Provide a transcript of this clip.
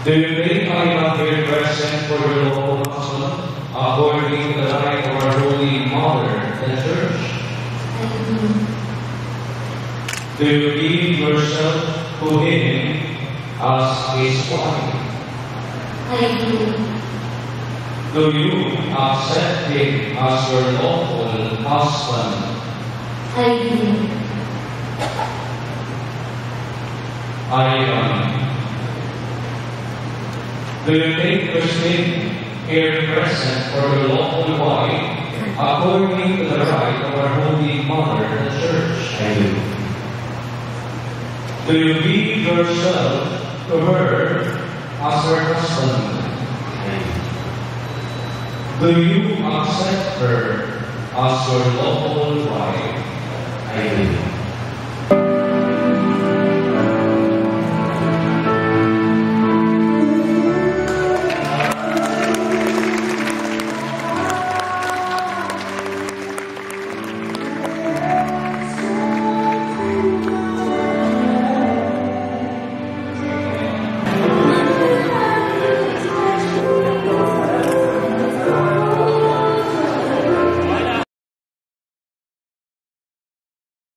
Do you think I am here present for your lawful husband, according to the right of our Holy Mother, the Church? I Do you give yourself to him as his wife? do. Do you accept him as your lawful husband? I do. I Do you take Kristine here present for your lawful wife, according to the right of our Holy Mother, the Church? I do. Do you give yourself to her as her husband? I do. Do you accept her as your lawful wife? I do.